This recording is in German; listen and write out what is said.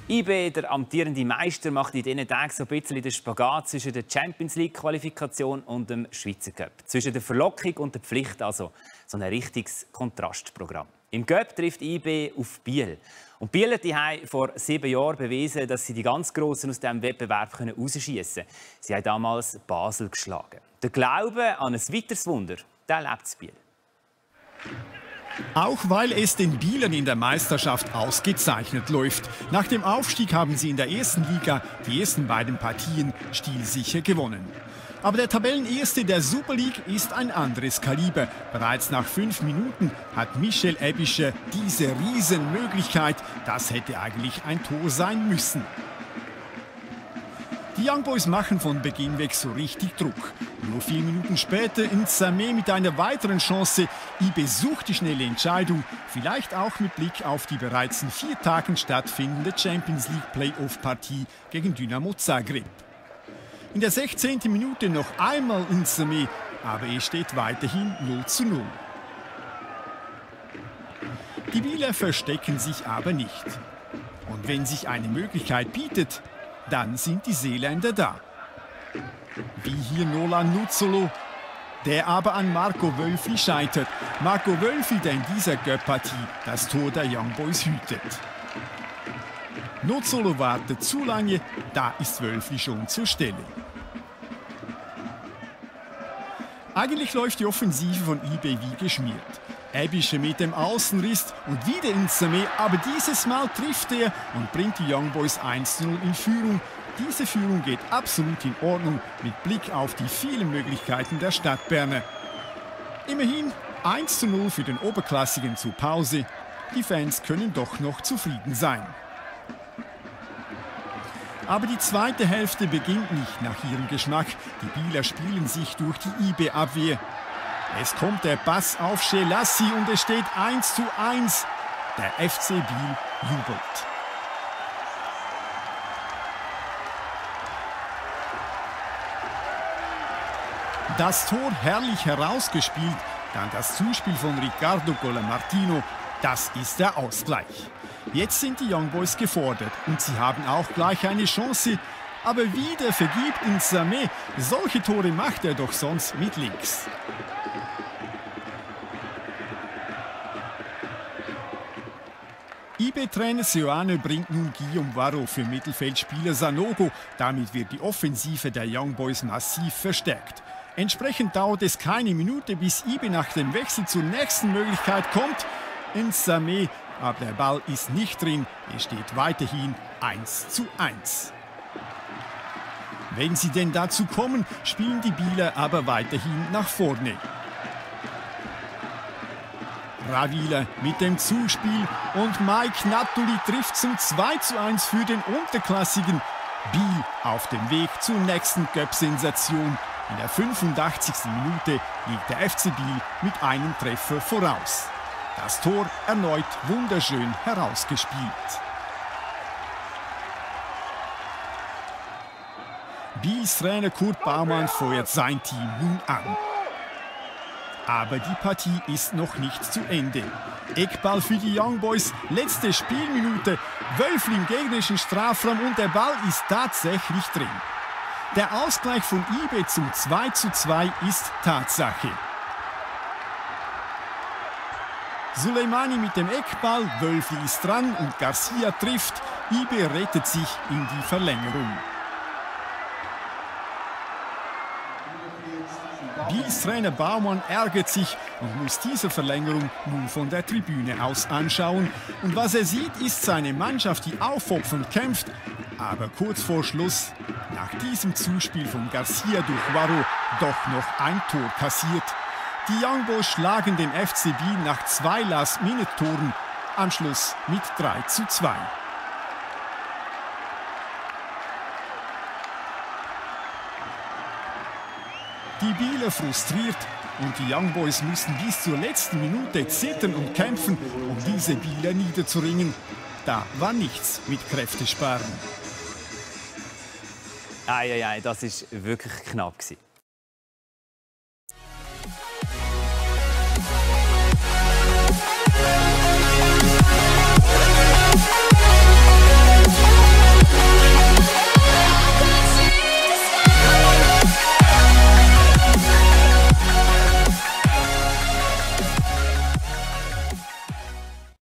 IB, der amtierende Meister, macht in diesen Tagen so ein bisschen den Spagat zwischen der Champions-League-Qualifikation und dem Schweizer Cup. Zwischen der Verlockung und der Pflicht, also so ein richtiges Kontrastprogramm. Im Cup trifft IB auf Biel. Und Biel haben vor 7 Jahren bewiesen, dass sie die ganz Grossen aus diesem Wettbewerb rausschiessen können. Sie haben damals Basel geschlagen. Der Glaube an ein weiteres Wunder, der lebt in Biel. Auch weil es den Bielern in der Meisterschaft ausgezeichnet läuft. Nach dem Aufstieg haben sie in der ersten Liga die ersten beiden Partien stilsicher gewonnen. Aber der Tabellenerste der Super League ist ein anderes Kaliber. Bereits nach 5 Minuten hat Michel Ebischer diese Riesenmöglichkeit. Das hätte eigentlich ein Tor sein müssen. Die Young Boys machen von Beginn weg so richtig Druck. Nur 4 Minuten später in Samé mit einer weiteren Chance. IB sucht die schnelle Entscheidung, vielleicht auch mit Blick auf die bereits in 4 Tagen stattfindende Champions League Playoff-Partie gegen Dynamo Zagreb. In der 16. Minute noch einmal in Samé, aber es steht weiterhin 0:0. Die Bieler verstecken sich aber nicht. Und wenn sich eine Möglichkeit bietet, dann sind die Seeländer da. Wie hier Nolan Nuzzolo, der aber an Marco Wölfli scheitert. Marco Wölfli, der in dieser Cup-Partie das Tor der Young Boys hütet. Nuzzolo wartet zu lange, da ist Wölfli schon zur Stelle. Eigentlich läuft die Offensive von IB wie geschmiert. Ebischer mit dem Außenriss und wieder in Samé, aber dieses Mal trifft er und bringt die Young Boys 1:0 in Führung. Diese Führung geht absolut in Ordnung mit Blick auf die vielen Möglichkeiten der Stadtberner. Immerhin 1:0 für den Oberklassigen zur Pause. Die Fans können doch noch zufrieden sein. Aber die zweite Hälfte beginnt nicht nach ihrem Geschmack. Die Bieler spielen sich durch die IB-Abwehr. Es kommt der Pass auf Shelassi und es steht 1:1. Der FC Biel jubelt. Das Tor herrlich herausgespielt, dann das Zuspiel von Ricardo Colamartino, das ist der Ausgleich. Jetzt sind die Young Boys gefordert und sie haben auch gleich eine Chance. Aber wieder vergibt in Samé. Solche Tore macht er doch sonst mit links. IB-Trainer Seoane bringt nun Guillaume Warro für Mittelfeldspieler Sanogo. Damit wird die Offensive der Young Boys massiv verstärkt. Entsprechend dauert es keine Minute, bis IB nach dem Wechsel zur nächsten Möglichkeit kommt. In Samé, aber der Ball ist nicht drin. Es steht weiterhin 1:1. Wenn sie denn dazu kommen, spielen die Bieler aber weiterhin nach vorne. Ravila mit dem Zuspiel und Mike Natuli trifft zum 2:1 für den Unterklassigen. Biel auf dem Weg zur nächsten Cup-Sensation. In der 85. Minute liegt der FC Biel mit einem Treffer voraus. Das Tor erneut wunderschön herausgespielt. Biels Trainer Kurt Baumann feuert sein Team nun an. Aber die Partie ist noch nicht zu Ende. Eckball für die Young Boys, letzte Spielminute. Wölfli im gegnerischen Strafraum und der Ball ist tatsächlich drin. Der Ausgleich von IB zum 2:2 ist Tatsache. Suleimani mit dem Eckball, Wölfli ist dran und Garcia trifft. IB rettet sich in die Verlängerung. Biels Trainer Baumann ärgert sich und muss diese Verlängerung nun von der Tribüne aus anschauen. Und was er sieht, ist seine Mannschaft, die aufopfernd kämpft. Aber kurz vor Schluss, nach diesem Zuspiel von Garcia durch Warro, doch noch ein Tor kassiert. Die Young Boys schlagen den FC Biel nach 2 Last-Minute-Toren, am Schluss mit 3:2. Die Bieler frustriert und die Young Boys müssen bis zur letzten Minute zittern und kämpfen, um diese Bieler niederzuringen. Da war nichts mit Kräftesparen. Ei, das war wirklich knapp.